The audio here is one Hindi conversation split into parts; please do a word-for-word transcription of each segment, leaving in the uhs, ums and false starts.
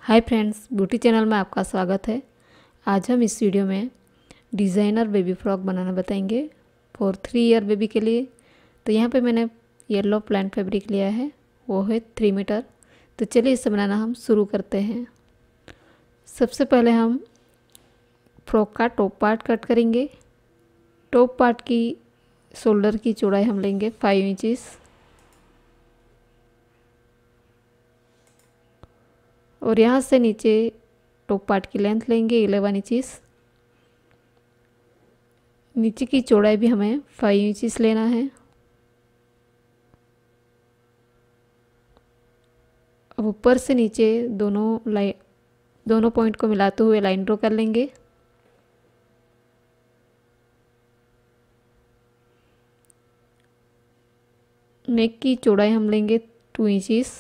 हाय फ्रेंड्स, ब्यूटी चैनल में आपका स्वागत है। आज हम इस वीडियो में डिज़ाइनर बेबी फ्रॉक बनाना बताएंगे फॉर थ्री ईयर बेबी के लिए। तो यहाँ पे मैंने येलो प्लेन फैब्रिक लिया है, वो है थ्री मीटर। तो चलिए इसे बनाना हम शुरू करते हैं। सबसे पहले हम फ्रॉक का टॉप पार्ट कट करेंगे। टॉप पार्ट की शोल्डर की चौड़ाई हम लेंगे फाइव इंचज़ और यहाँ से नीचे टॉप पार्ट की लेंथ लेंगे इलेवन इंचज़। नीचे की चौड़ाई भी हमें फाइव इंचज़ लेना है। अब ऊपर से नीचे दोनों लाइन दोनों पॉइंट को मिलाते हुए लाइन ड्रॉ कर लेंगे। नेक की चौड़ाई हम लेंगे टू इंचज़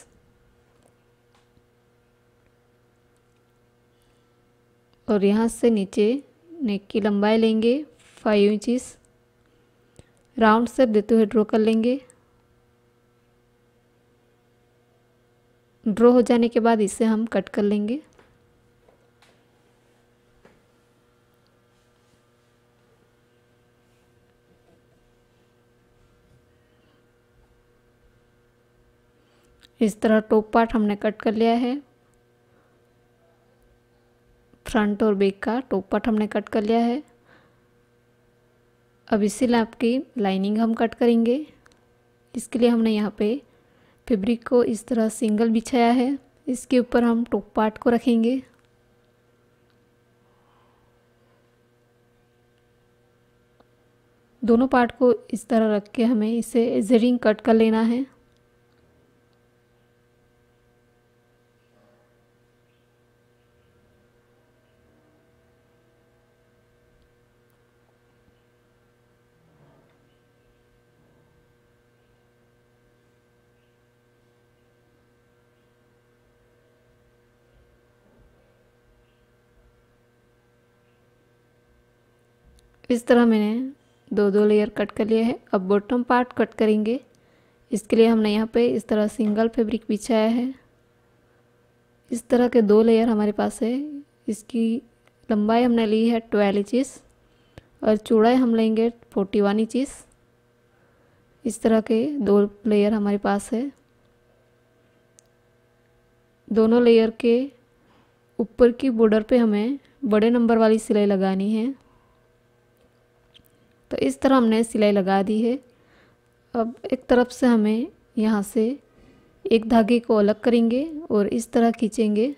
और यहाँ से नीचे नेक की लंबाई लेंगे फाइव इंचज़। राउंड शेप देते हुए ड्रॉ कर लेंगे। ड्रॉ हो जाने के बाद इसे हम कट कर लेंगे। इस तरह टॉप पार्ट हमने कट कर लिया है। फ्रंट और बैक का टॉप पार्ट हमने कट कर लिया है। अब इसी लैप की लाइनिंग हम कट करेंगे। इसके लिए हमने यहाँ पे फैब्रिक को इस तरह सिंगल बिछाया है। इसके ऊपर हम टॉप पार्ट को रखेंगे। दोनों पार्ट को इस तरह रख के हमें इसे एजरिंग कट कर लेना है। इस तरह मैंने दो दो लेयर कट कर लिया है। अब बॉटम पार्ट कट करेंगे। इसके लिए हमने यहाँ पे इस तरह सिंगल फैब्रिक बिछाया है। इस तरह के दो लेयर हमारे पास है। इसकी लंबाई हमने ली है ट्वेल्व इंचज़ और चौड़ाई हम लेंगे फोर्टी वन इंचज़। इस तरह के दो लेयर हमारे पास है। दोनों लेयर के ऊपर की बॉर्डर पे हमें बड़े नंबर वाली सिलाई लगानी है। तो इस तरह हमने सिलाई लगा दी है। अब एक तरफ से हमें यहाँ से एक धागे को अलग करेंगे और इस तरह खींचेंगे।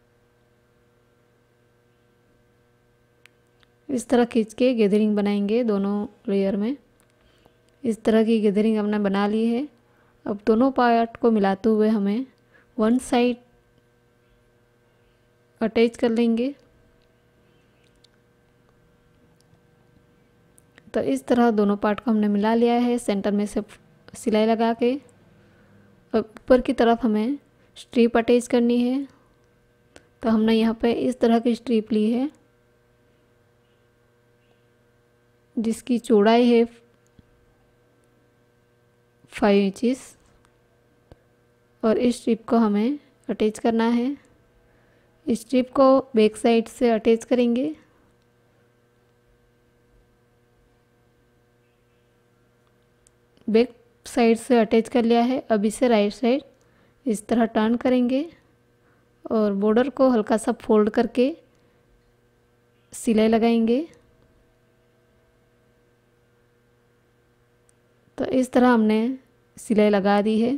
इस तरह खींच के गैदरिंग बनाएंगे दोनों लेयर में। इस तरह की गैदरिंग हमने बना ली है। अब दोनों पार्ट को मिलाते हुए हमें वन साइड अटैच कर लेंगे। तो इस तरह दोनों पार्ट को हमने मिला लिया है सेंटर में से सिलाई लगा के। अब ऊपर की तरफ हमें स्ट्रिप अटैच करनी है। तो हमने यहाँ पे इस तरह की स्ट्रिप ली है जिसकी चौड़ाई है फाइव इंचज़ और इस स्ट्रिप को हमें अटैच करना है। इस स्ट्रिप को बैक साइड से अटैच करेंगे। बैक साइड से अटैच कर लिया है। अब इसे राइट साइड इस तरह टर्न करेंगे और बॉर्डर को हल्का सा फोल्ड करके सिलाई लगाएंगे। तो इस तरह हमने सिलाई लगा दी है।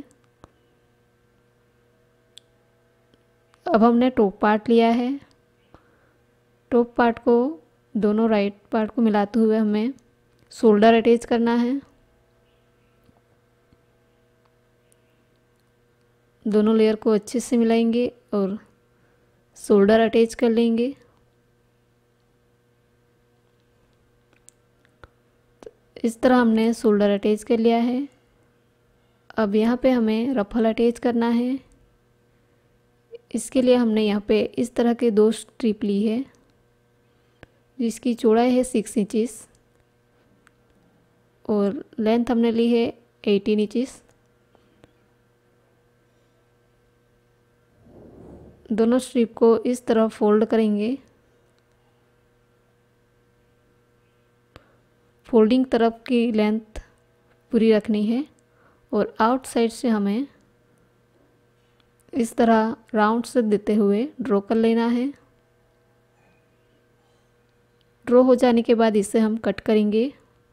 अब हमने टॉप पार्ट लिया है। टॉप पार्ट को दोनों राइट पार्ट को मिलाते हुए हमें शोल्डर अटैच करना है। दोनों लेयर को अच्छे से मिलाएंगे और शोल्डर अटैच कर लेंगे। इस तरह हमने शोल्डर अटैच कर लिया है। अब यहाँ पे हमें रफल अटैच करना है। इसके लिए हमने यहाँ पे इस तरह के दो स्ट्रिप ली है जिसकी चौड़ाई है सिक्स इंचज़ और लेंथ हमने ली है एटीन इंचज़। दोनों स्ट्रिप को इस तरह फोल्ड करेंगे। फोल्डिंग तरफ की लेंथ पूरी रखनी है और आउटसाइड से हमें इस तरह राउंड से देते हुए ड्रॉ कर लेना है। ड्रॉ हो जाने के बाद इसे हम कट करेंगे।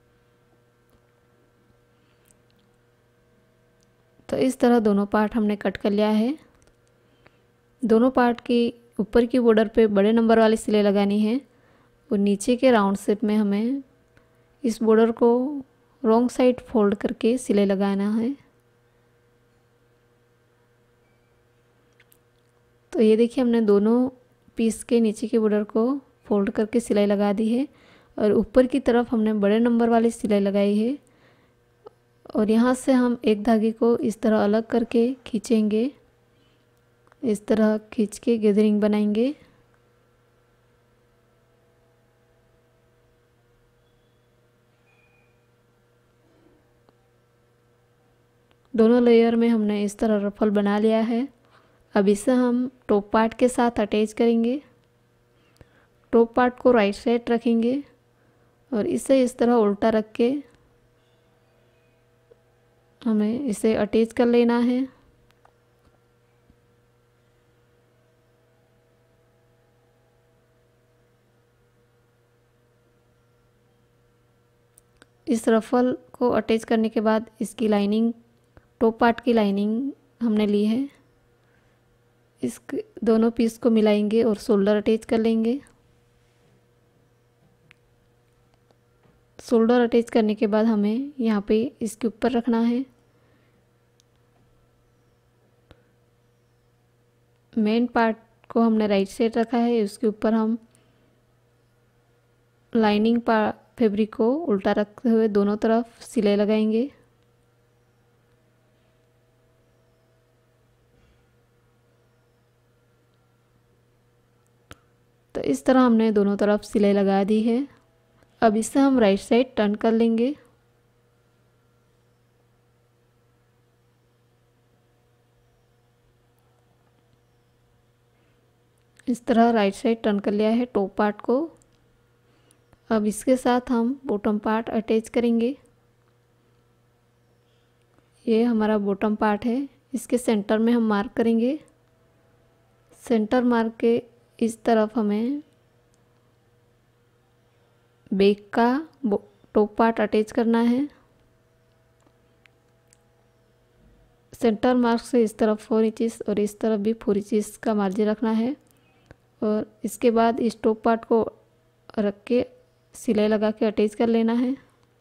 तो इस तरह दोनों पार्ट हमने कट कर लिया है। दोनों पार्ट की ऊपर की बॉर्डर पे बड़े नंबर वाली सिलाई लगानी है और नीचे के राउंड शेप में हमें इस बॉर्डर को रॉन्ग साइड फोल्ड करके सिलाई लगाना है। तो ये देखिए हमने दोनों पीस के नीचे के बॉर्डर को फोल्ड करके सिलाई लगा दी है और ऊपर की तरफ हमने बड़े नंबर वाली सिलाई लगाई है। और यहाँ से हम एक धागे को इस तरह अलग करके खींचेंगे। इस तरह खींच के गैदरिंग बनाएंगे। दोनों लेयर में हमने इस तरह रफल बना लिया है। अब इसे हम टॉप पार्ट के साथ अटैच करेंगे। टॉप पार्ट को राइट साइड रखेंगे और इसे इस तरह उल्टा रख के हमें इसे अटैच कर लेना है। इस रफल को अटैच करने के बाद इसकी लाइनिंग, टॉप पार्ट की लाइनिंग हमने ली है। इस दोनों पीस को मिलाएंगे और शोल्डर अटैच कर लेंगे। शोल्डर अटैच करने के बाद हमें यहाँ पे इसके ऊपर रखना है। मेन पार्ट को हमने राइट साइड रखा है, उसके ऊपर हम लाइनिंग पार्ट फैब्रिक को उल्टा रखते हुए दोनों तरफ सिलाई लगाएंगे। तो इस तरह हमने दोनों तरफ सिलाई लगा दी है। अब इसे हम राइट साइड टर्न कर लेंगे। इस तरह राइट साइड टर्न कर लिया है टॉप पार्ट को। अब इसके साथ हम बॉटम पार्ट अटैच करेंगे। ये हमारा बॉटम पार्ट है। इसके सेंटर में हम मार्क करेंगे। सेंटर मार्क के इस तरफ हमें बैक का टॉप पार्ट अटैच करना है। सेंटर मार्क से इस तरफ फोर इंचिस और इस तरफ भी फोर इंचिस का मार्जिन रखना है और इसके बाद इस टॉप पार्ट को रख के सिलाई लगा के अटैच कर लेना है।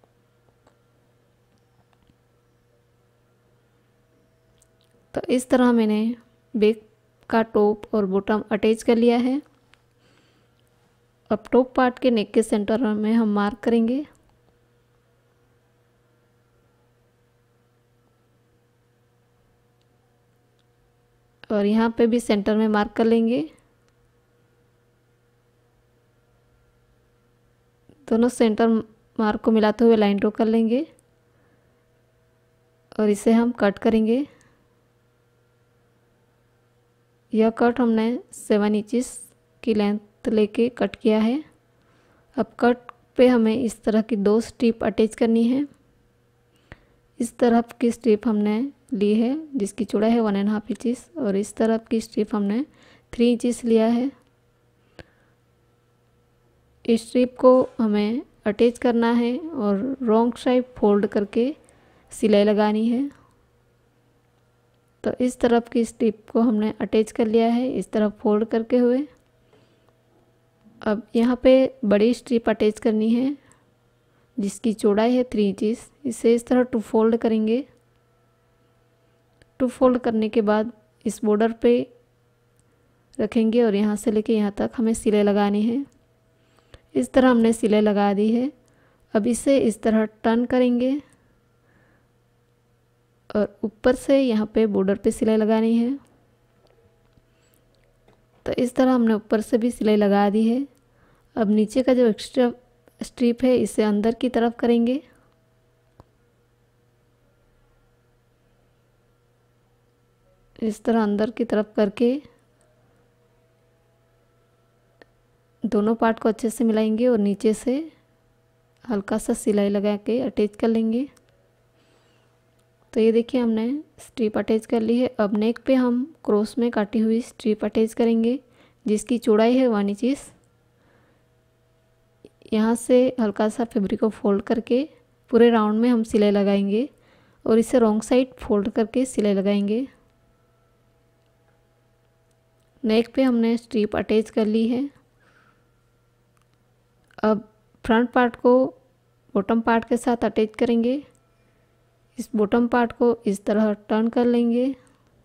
तो इस तरह मैंने बैक का टॉप और बॉटम अटैच कर लिया है। अब टॉप पार्ट के नेक के सेंटर में हम मार्क करेंगे। और यहाँ पे भी सेंटर में मार्क कर लेंगे। दोनों सेंटर मार्क को मिलाते हुए लाइन ड्रॉ कर लेंगे और इसे हम कट करेंगे। यह कट हमने सेवन इंचिस की लेंथ लेके कट किया है। अब कट पे हमें इस तरह की दो स्ट्रिप अटैच करनी है। इस तरफ की स्ट्रिप हमने ली है जिसकी चौड़ाई है वन एंड हाफ इंचिस और इस तरफ की स्ट्रिप हमने थ्री इंचिस लिया है। इस स्ट्रिप को हमें अटैच करना है और रॉन्ग साइड फोल्ड करके सिलाई लगानी है। तो इस तरफ की स्ट्रिप को हमने अटैच कर लिया है इस तरफ फोल्ड करके हुए। अब यहाँ पे बड़ी स्ट्रिप अटैच करनी है जिसकी चौड़ाई है थ्री इंचिस। इसे इस तरह टू फोल्ड करेंगे। टू फोल्ड करने के बाद इस बॉर्डर पे रखेंगे और यहाँ से लेके यहाँ तक हमें सिलाई लगानी है। इस तरह हमने सिलाई लगा दी है। अब इसे इस तरह टर्न करेंगे और ऊपर से यहाँ पे बॉर्डर पे सिलाई लगानी है। तो इस तरह हमने ऊपर से भी सिलाई लगा दी है। अब नीचे का जो एक्स्ट्रा स्ट्रिप है इसे अंदर की तरफ करेंगे। इस तरह अंदर की तरफ करके दोनों पार्ट को अच्छे से मिलाएंगे और नीचे से हल्का सा सिलाई लगा के अटैच कर लेंगे। तो ये देखिए हमने स्ट्रिप अटैच कर ली है। अब नेक पे हम क्रॉस में काटी हुई स्ट्रिप अटैच करेंगे जिसकी चौड़ाई है वन इंच। यहाँ से हल्का सा फैब्रिक को फोल्ड करके पूरे राउंड में हम सिलाई लगाएंगे और इसे रॉन्ग साइड फोल्ड करके सिलाई लगाएंगे। नेक पे हमने स्ट्रिप अटैच कर ली है। अब फ्रंट पार्ट को बॉटम पार्ट के साथ अटैच करेंगे। इस बॉटम पार्ट को इस तरह टर्न कर लेंगे।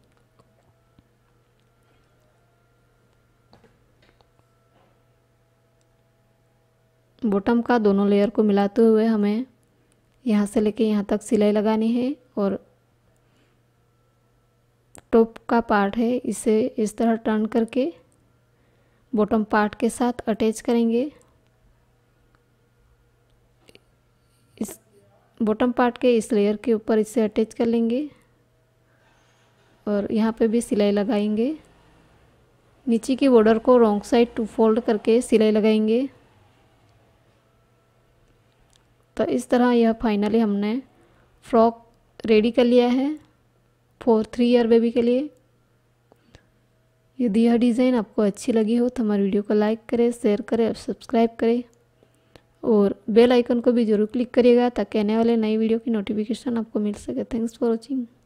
बॉटम का दोनों लेयर को मिलाते हुए हमें यहाँ से लेके यहाँ तक सिलाई लगानी है और टॉप का पार्ट है इसे इस तरह टर्न करके बॉटम पार्ट के साथ अटैच करेंगे। इस बॉटम पार्ट के इस लेयर के ऊपर इसे अटैच कर लेंगे और यहाँ पे भी सिलाई लगाएंगे। नीचे की बॉर्डर को रॉन्ग साइड टू फोल्ड करके सिलाई लगाएंगे। तो इस तरह यह फाइनली हमने फ्रॉक रेडी कर लिया है फॉर थ्री ईयर बेबी के लिए। यदि यह डिज़ाइन आपको अच्छी लगी हो तो हमारे वीडियो को लाइक करें, शेयर करें और सब्सक्राइब करें और बेल आइकन को भी ज़रूर क्लिक करिएगा ताकि आने वाले नई वीडियो की नोटिफिकेशन आपको मिल सके। Thanks for watching.